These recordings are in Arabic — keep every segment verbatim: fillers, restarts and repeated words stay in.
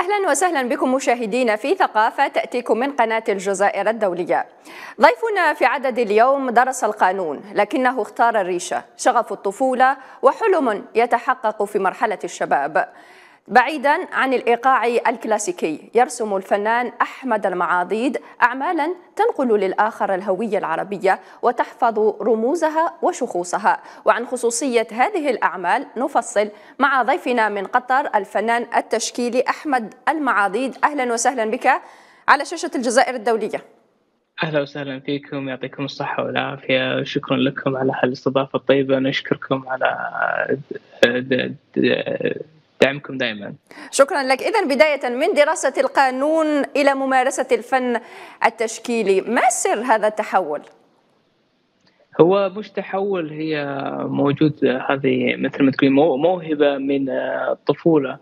أهلا وسهلا بكم مشاهدينا في ثقافة تأتيكم من قناة الجزائر الدولية. ضيفنا في عدد اليوم درس القانون لكنه اختار الريشة، شغف الطفولة وحلم يتحقق في مرحلة الشباب. بعيدا عن الإيقاع الكلاسيكي يرسم الفنان أحمد المعاضيد أعمالا تنقل للآخر الهوية العربية وتحفظ رموزها وشخوصها. وعن خصوصية هذه الأعمال نفصل مع ضيفنا من قطر الفنان التشكيلي أحمد المعاضيد. أهلا وسهلا بك على شاشة الجزائر الدولية. أهلا وسهلا فيكم، يعطيكم الصحة والعافية. شكرا لكم على هالاستضافة الطيبة، نشكركم على دعمكم دائما. شكرا لك. إذن بداية من دراسة القانون إلى ممارسة الفن التشكيلي، ما سر هذا التحول؟ هو مش تحول، هي موجود، هذه مثل ما تقولين موهبة من الطفولة.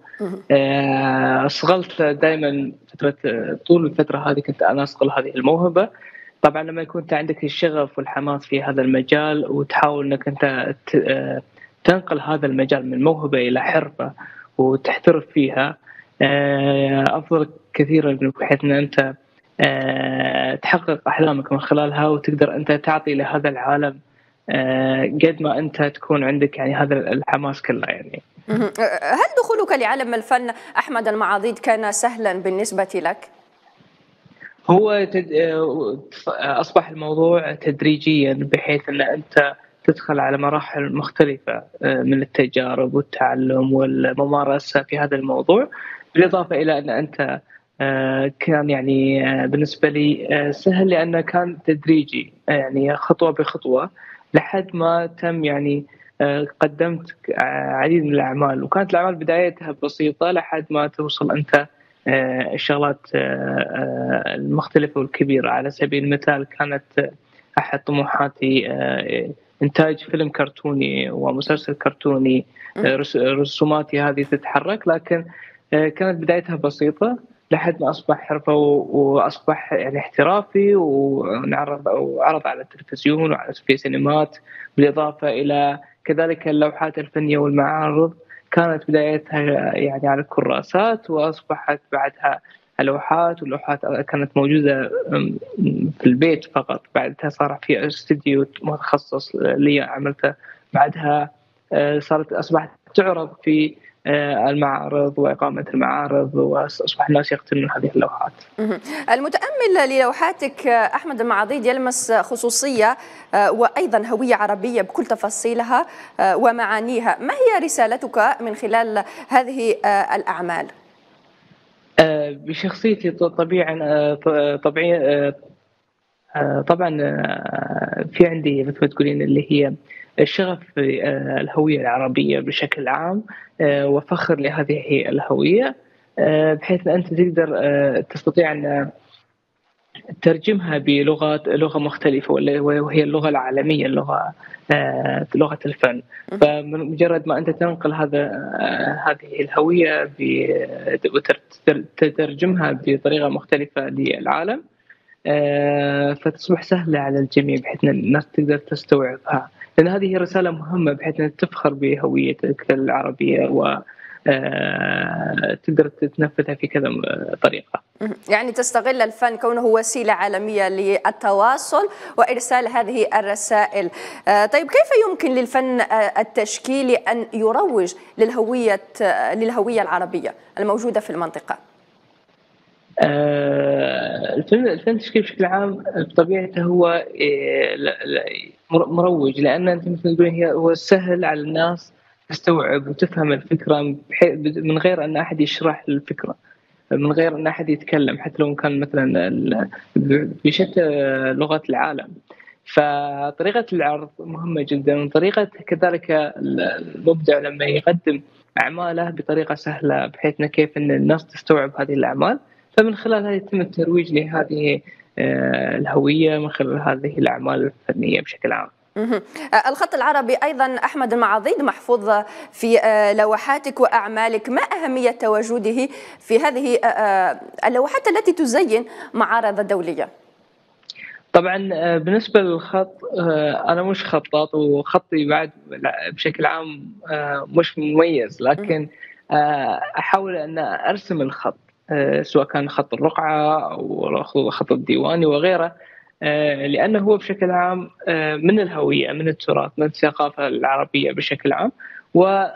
أصغلت دائما فترة، طول الفترة هذه كنت أنا أصقل هذه الموهبة. طبعا لما يكون أنت عندك الشغف والحماس في هذا المجال وتحاول أنك أنت تنقل هذا المجال من موهبة إلى حرفة وتحترف فيها، أفضل كثيرا بحيث أن أنت تحقق أحلامك من خلالها وتقدر أنت تعطي لهذا العالم قد ما أنت تكون عندك يعني هذا الحماس كله. يعني هل دخولك لعالم الفن أحمد المعاضيد كان سهلا بالنسبة لك؟ هو تد... أصبح الموضوع تدريجيا بحيث أن أنت تدخل على مراحل مختلفة من التجارب والتعلم والممارسة في هذا الموضوع، بالإضافة إلى أن أنت كان يعني بالنسبة لي سهل لأنه كان تدريجي، يعني خطوة بخطوة لحد ما تم يعني قدمت عديد من الأعمال، وكانت الأعمال بدايتها بسيطة لحد ما توصل أنت الشغلات المختلفة والكبيرة. على سبيل المثال كانت أحد طموحاتي إنتاج فيلم كرتوني ومسلسل كرتوني، رسوماتي هذه تتحرك، لكن كانت بدايتها بسيطة لحد ما أصبح حرفة وأصبح يعني احترافي ونعرض وعرض على التلفزيون وعلى في سينمات، بالإضافة إلى كذلك اللوحات الفنية والمعارض كانت بدايتها يعني على الكراسات، وأصبحت بعدها اللوحات، واللوحات كانت موجودة في البيت فقط، بعدها صار في استديو متخصص لي عملته، بعدها صارت أصبحت تعرض في المعارض وإقامة المعارض، وأصبح الناس يقتنون هذه اللوحات. المتأمل للوحاتك أحمد المعاضيد يلمس خصوصية وأيضا هوية عربية بكل تفاصيلها ومعانيها. ما هي رسالتك من خلال هذه الأعمال؟ بشخصيتي طبيعا طبيعي طبعا في عندي مثل ما تقولين اللي هي الشغف في الهوية العربية بشكل عام، وفخر لهذه الهوية، بحيث أن أنت تقدر تستطيع أن ترجمها بلغات لغة مختلفة وهي اللغة العالمية، اللغة لغة الفن. فمجرد ما أنت تنقل هذا هذه الهوية وتترجمها بطريقة مختلفة للعالم، فتصبح سهلة على الجميع بحيث أن الناس تقدر تستوعبها، لأن هذه رسالة مهمة بحيث أن تفخر بهويتك العربية و تقدر تتنفذها في كذا طريقة. يعني تستغل الفن كونه وسيلة عالمية للتواصل وإرسال هذه الرسائل. طيب كيف يمكن للفن التشكيلي أن يروج للهوية للهوية العربية الموجودة في المنطقة؟ الفن الفن التشكيلي بشكل عام بطبيعته هو مروج، لأن أنت مثل تقولين هو سهل على الناس تستوعب وتفهم الفكرة من غير أن أحد يشرح الفكرة، من غير أن أحد يتكلم، حتى لو كان مثلا بشتى لغات العالم. فطريقة العرض مهمة جدا، وطريقة كذلك المبدع لما يقدم أعماله بطريقة سهلة بحيث أن كيف أن الناس تستوعب هذه الأعمال، فمن خلالها يتم الترويج لهذه الهوية من خلال هذه الأعمال الفنية بشكل عام. الخط العربي أيضا أحمد المعاضيد محفوظ في لوحاتك وأعمالك، ما أهمية تواجده في هذه اللوحات التي تزين معارض دولية؟ طبعا بالنسبة للخط، أنا مش خطاط، وخطي بعد بشكل عام مش مميز، لكن أحاول أن أرسم الخط سواء كان خط الرقعة أو خط الديواني وغيره، لأنه هو بشكل عام من الهوية، من التراث، من الثقافة العربية بشكل عام. و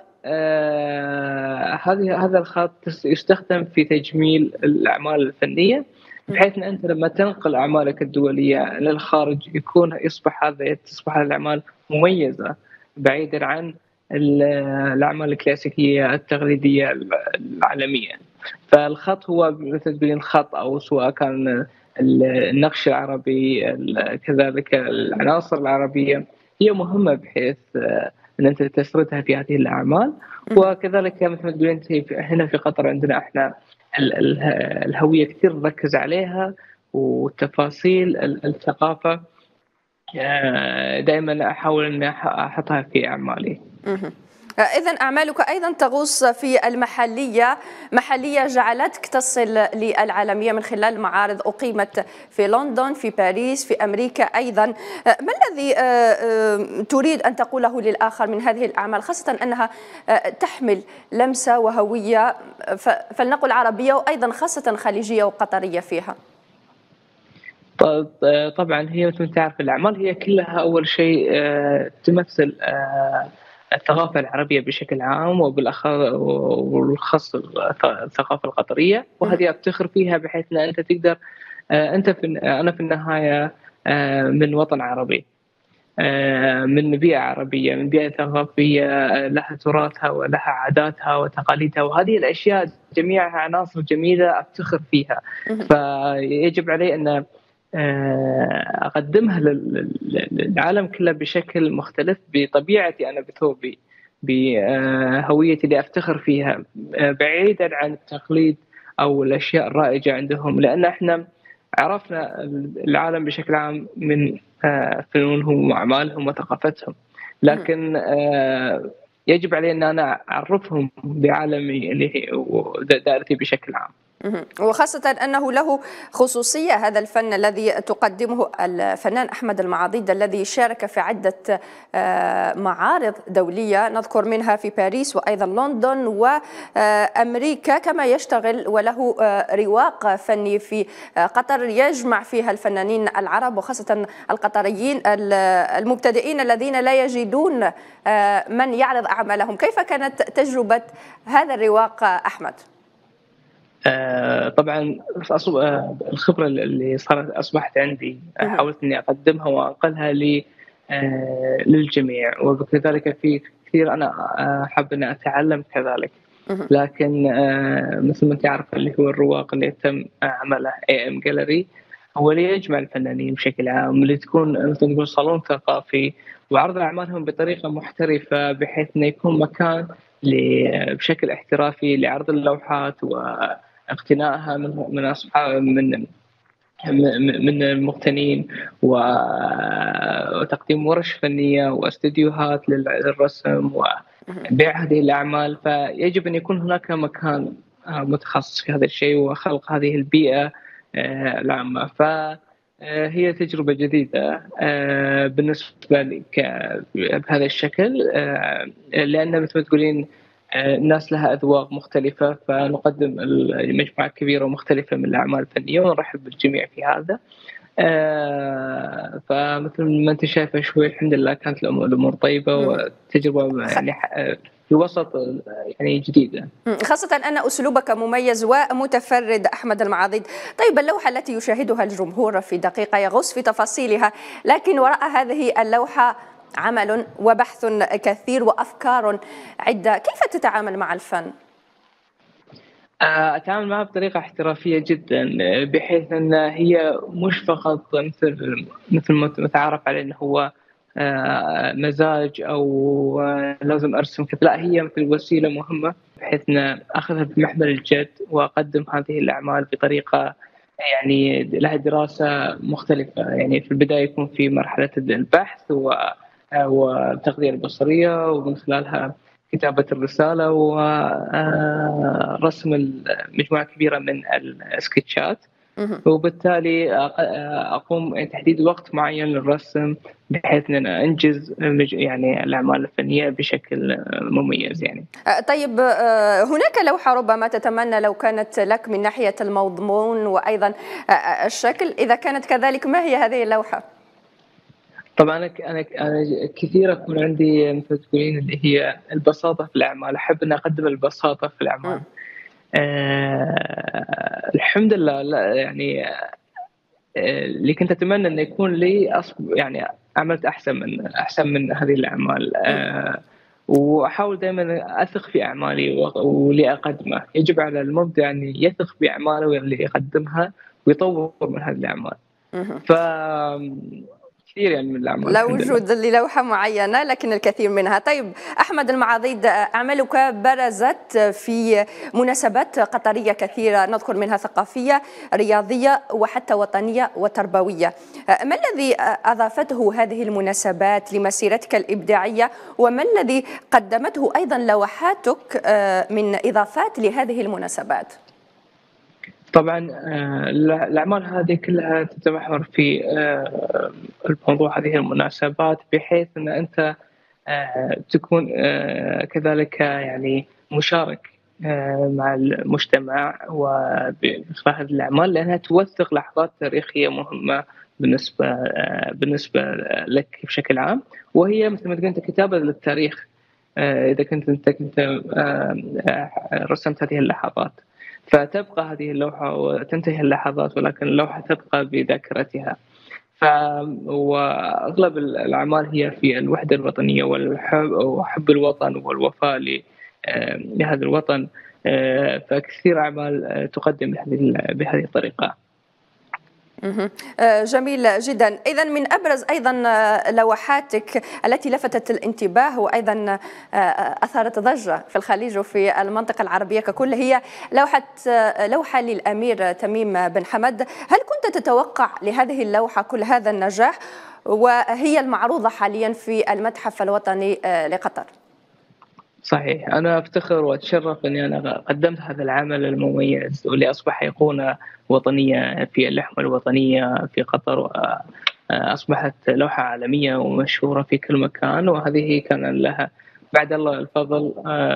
هذه هذا الخط يستخدم في تجميل الأعمال الفنية، بحيث أن أنت لما تنقل أعمالك الدولية للخارج يكون يصبح هذا تصبح الأعمال مميزة بعيدا عن الأعمال الكلاسيكية التقليدية العالمية. فالخط هو مثل الخط، أو سواء كان النقش العربي، كذلك العناصر العربية هي مهمة بحيث أن أنت تسردها في هذه الأعمال. وكذلك مثل ما تقولين هنا في قطر عندنا إحنا الهوية كثير نركز عليها، وتفاصيل الثقافة دائما أحاول أن أحطها في أعمالي. إذن أعمالك أيضا تغوص في المحلية، محلية جعلتك تصل للعالمية من خلال معارض أقيمت في لندن، في باريس، في أمريكا أيضا. ما الذي تريد أن تقوله للآخر من هذه الأعمال، خاصة أنها تحمل لمسة وهوية فلنقل عربية، وأيضا خاصة خليجية وقطرية فيها؟ طبعا هي مثل ما تعرف الأعمال هي كلها أول شيء تمثل الثقافة العربية بشكل عام، وبالأخص الثقافة القطرية، وهذه أفتخر فيها بحيث أن أنت تقدر أنت في أنا في النهاية من وطن عربي، من بيئة عربية، من بيئة ثقافية لها تراثها ولها عاداتها وتقاليدها، وهذه الأشياء جميعها عناصر جميلة أفتخر فيها. فيجب علي أن أقدمها للعالم كله بشكل مختلف، بطبيعتي أنا، بثوبي، بهويتي اللي أفتخر فيها، بعيدا عن التقليد أو الأشياء الرائجة عندهم، لأن إحنا عرفنا العالم بشكل عام من فنونهم وأعمالهم وثقافتهم، لكن يجب علي أن أنا أعرفهم بعالمي اللي هو دائرتي بشكل عام. وخاصة أنه له خصوصية هذا الفن الذي تقدمه الفنان أحمد المعاضيد، الذي شارك في عدة معارض دولية نذكر منها في باريس وأيضا لندن وأمريكا، كما يشتغل وله رواق فني في قطر يجمع فيها الفنانين العرب وخاصة القطريين المبتدئين الذين لا يجدون من يعرض أعمالهم. كيف كانت تجربة هذا الرواق أحمد؟ آه طبعا الخبرة اللي صارت أصبحت عندي حاولت أني أقدمها وأنقلها آه للجميع، وكذلك في كثير أنا أحب أن أتعلم كذلك، لكن آه مثل ما تعرف اللي هو الرواق اللي تم عمله إيه إم Gallery هو اللي يجمع الفنانين بشكل عام، اللي تكون مثل نقول صالون ثقافي وعرض أعمالهم بطريقة محترفة، بحيث أنه يكون مكان بشكل احترافي لعرض اللوحات واقتنائها من من اصحاب من من المقتنين، وتقديم ورش فنيه واستديوهات للرسم وبيع هذه الاعمال. فيجب ان يكون هناك مكان متخصص في هذا الشيء وخلق هذه البيئه العامه. فهي تجربه جديده بالنسبه لي بهذا الشكل، لان مثل ما تقولين الناس لها أذواق مختلفة، فنقدم مجموعة كبيرة ومختلفة من الأعمال الفنية ونرحب بالجميع في هذا. فمثل ما أنت شايفة شوي الحمد لله كانت الأمور طيبة وتجربة يعني في وسط يعني جديدة، خاصة أن أسلوبك مميز ومتفرد أحمد المعاضيد. طيب اللوحة التي يشاهدها الجمهور في دقيقة يغوص في تفاصيلها، لكن وراء هذه اللوحة عمل وبحث كثير وأفكار عدة، كيف تتعامل مع الفن؟ أتعامل معها بطريقة احترافية جدا، بحيث أن هي مش فقط مثل مثل ما متعارف عليه أنه هو مزاج أو لازم أرسم كذا، لا هي مثل وسيلة مهمة بحيث أن أخذها بمحمل الجد وأقدم هذه الأعمال بطريقة يعني لها دراسة مختلفة. يعني في البداية يكون في مرحلة البحث والتغذية البصرية، ومن خلالها كتابة الرسالة ورسم مجموعة كبيرة من السكتشات، وبالتالي أقوم تحديد وقت معين للرسم بحيث أن أنا أنجز يعني الأعمال الفنية بشكل مميز يعني. طيب هناك لوحة ربما تتمنى لو كانت لك من ناحية المضمون وأيضا الشكل، إذا كانت كذلك ما هي هذه اللوحة؟ طبعا أنا أنا أنا كثير أكون عندي مثل تقولين اللي هي البساطة في الأعمال، أحب أن أقدم البساطة في الأعمال. أه الحمد لله لا يعني اللي كنت اتمنى انه يكون لي يعني عملت احسن من احسن من هذه الاعمال. أه واحاول دائما اثق في اعمالي واللي اقدمه. يجب على المبدع ان يثق باعماله واللي يقدمها ويطور من هذه الاعمال. ف كثير يعني من الأعمال لا وجود للوحة معينة لكن الكثير منها. طيب أحمد المعاضيد، أعمالك برزت في مناسبات قطرية كثيرة نذكر منها ثقافية رياضية وحتى وطنية وتربوية. ما الذي أضافته هذه المناسبات لمسيرتك الإبداعية وما الذي قدمته أيضا لوحاتك من إضافات لهذه المناسبات؟ طبعا الأعمال هذه كلها تتمحور في الموضوع هذه المناسبات بحيث أن أنت تكون كذلك يعني مشارك مع المجتمع وبإخراج هذه الأعمال، لأنها توثق لحظات تاريخية مهمة بالنسبة بالنسبة لك بشكل عام، وهي مثل ما قلت كتابة للتاريخ. إذا كنت أنت كنت رسمت هذه اللحظات فتبقى هذه اللوحة وتنتهي اللحظات، ولكن اللوحة تبقى بذاكرتها. ف وأغلب الأعمال هي في الوحدة الوطنية والحب وحب الوطن والوفاء لهذا الوطن، فكثير أعمال تقدم بهذه بهذه الطريقة. جميل جدا. إذا من أبرز أيضا لوحاتك التي لفتت الانتباه وأيضا أثارت ضجة في الخليج وفي المنطقة العربية ككل هي لوحة لوحة للأمير تميم بن حمد. هل كنت تتوقع لهذه اللوحة كل هذا النجاح وهي المعروضة حاليا في المتحف الوطني لقطر؟ صحيح، أنا أفتخر وأتشرف أني أنا قدمت هذا العمل المميز واللي أصبح أيقونة وطنية في اللحمة الوطنية في قطر، وأصبحت لوحة عالمية ومشهورة في كل مكان، وهذه كان لها بعد الله الفضل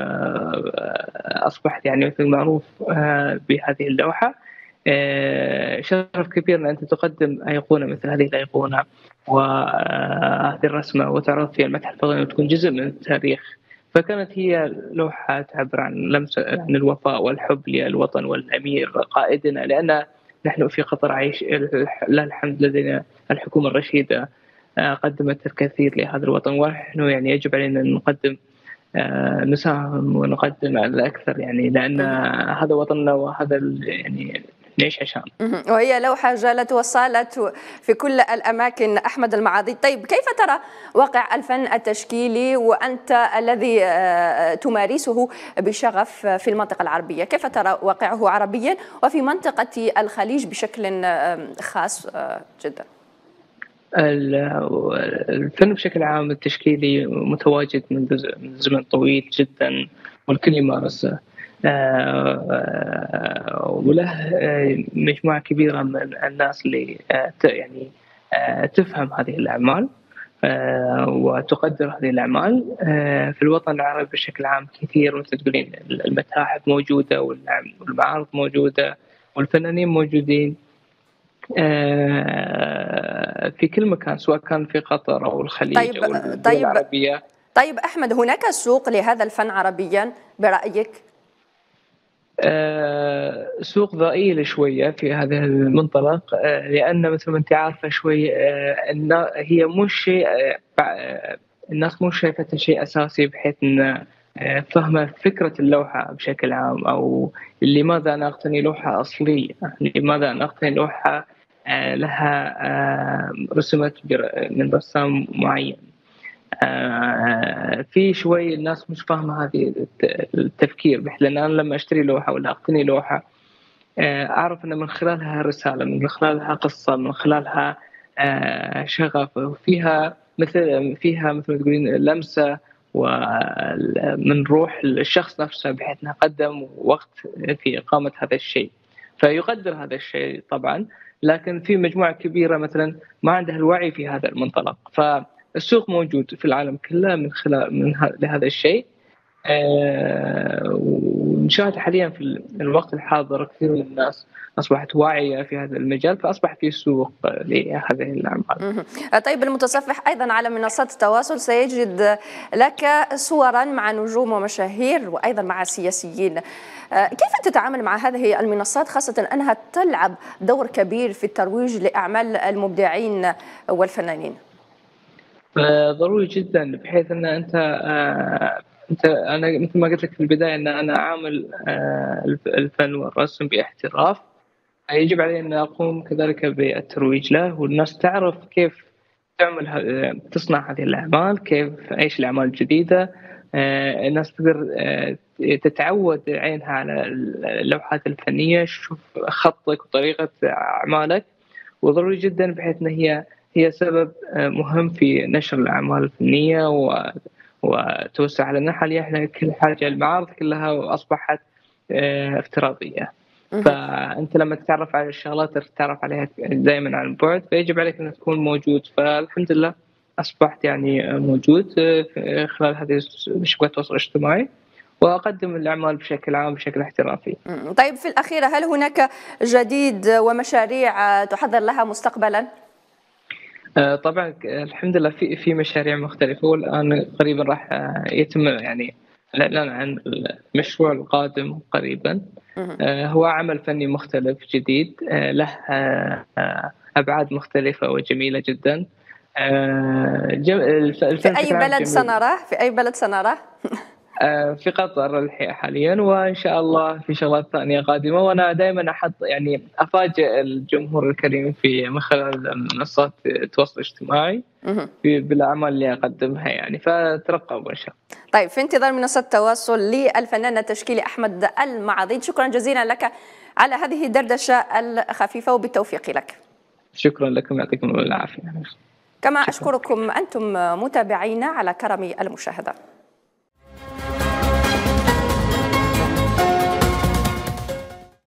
أصبحت يعني مثل معروف بهذه اللوحة. شرف كبير أن أنت تقدم أيقونة مثل هذه الأيقونة وهذه الرسمة وتعرض في المتحف الوطني وتكون جزء من التاريخ. فكانت هي لوحة تعبر عن لمسة عن الوفاء والحب للوطن والأمير قائدنا، لأن نحن في قطر عايش لله الحمد لدينا الحكومة الرشيدة قدمت الكثير لهذا الوطن، ونحن يعني يجب علينا أن نقدم نساهم ونقدم الأكثر يعني لأن هذا وطننا وهذا يعني نعيش عشان. وهي لوحة جالت وصالت في كل الأماكن. أحمد المعاضيد، طيب كيف ترى واقع الفن التشكيلي وأنت الذي تمارسه بشغف في المنطقة العربية، كيف ترى واقعه عربيا وفي منطقة الخليج بشكل خاص جدا؟ الفن بشكل عام التشكيلي متواجد من زمن طويل جدا والكل يمارسه، وله مجموعة كبيرة من الناس اللي يعني تفهم هذه الأعمال وتقدر هذه الأعمال. في الوطن العربي بشكل عام كثير مثل تقولين المتاحف موجودة والمعارض موجودة والفنانين موجودين في كل مكان سواء كان في قطر أو الخليج طيب أو الدول طيب العربية. طيب أحمد، هناك سوق لهذا الفن عربيا برأيك؟ آه سوق ضئيل شوية في هذا المنطلق، آه لأن مثل ما أنت عارفة شوي آه هي مش شيء آه الناس مش شايفتها شيء أساسي بحيث أن آه فهم فكرة اللوحة بشكل عام، أو لماذا أنا أقتني لوحة أصلية، لماذا أنا أقتني لوحة آه لها آه رسمت من رسام معين. آه في شوي الناس مش فاهمة هذه التفكير، بحيث لأن أنا لما أشتري لوحة ولا أقتني لوحة آه أعرف أن من خلالها رسالة، من خلالها قصة، من خلالها آه شغف، وفيها مثل فيها مثل ما تقولين لمسة ومن روح الشخص نفسه بحيث أنه قدم وقت في إقامة هذا الشيء. فيقدر هذا الشيء طبعا، لكن في مجموعة كبيرة مثلا ما عندها الوعي في هذا المنطلق. فالسوق موجود في العالم كله من خلال من هذا الشيء. آه، ونشاهد حاليا في الوقت الحاضر كثير من الناس أصبحت واعية في هذا المجال، فأصبح في سوق لهذه الأعمال. طيب المتصفح أيضا على منصات التواصل سيجد لك صورا مع نجوم ومشاهير وأيضا مع سياسيين. كيف تتعامل مع هذه المنصات، خاصة أنها تلعب دور كبير في الترويج لأعمال المبدعين والفنانين؟ ضروري جدا، بحيث أن أنت انت انا مثل ما قلت لك في البدايه ان انا عامل الفن والرسم باحتراف، يجب علي ان اقوم كذلك بالترويج له، والناس تعرف كيف تعمل تصنع هذه الاعمال، كيف ايش الاعمال الجديده. الناس تقدر تتعود عينها على اللوحات الفنيه، تشوف خطك وطريقه اعمالك، وضروري جدا بحيث ان هي هي سبب مهم في نشر الاعمال الفنيه و وتوسع لنا. حاليا احنا كل حاجه المعارض كلها اصبحت افتراضيه، فانت لما تتعرف على الشغلات تتعرف عليها دائما عن بعد، فيجب عليك ان تكون موجود. فالحمد لله اصبحت يعني موجود خلال هذه شبكات التواصل الاجتماعي، واقدم الاعمال بشكل عام بشكل احترافي. طيب في الاخير، هل هناك جديد ومشاريع تحضر لها مستقبلا؟ طبعا الحمد لله في في مشاريع مختلفه، والان قريبا راح يتم يعني الاعلان عن المشروع القادم قريبا. هو عمل فني مختلف جديد له ابعاد مختلفه وجميله جدا. في اي بلد سنراه؟ في اي بلد سنراه؟ في قطر حاليا، وان شاء الله في شغلات ثانيه قادمه. وانا دائما احط يعني افاجئ الجمهور الكريم في من خلال منصات التواصل الاجتماعي بالاعمال اللي اقدمها يعني، فترقبوا ان شاء الله. طيب في انتظار منصه التواصل للفنان التشكيلي احمد المعاضيد، شكرا جزيلا لك على هذه الدردشه الخفيفه، وبالتوفيق لك. شكرا لكم، يعطيكم العافيه. كما اشكركم انتم متابعينا على كرم المشاهده.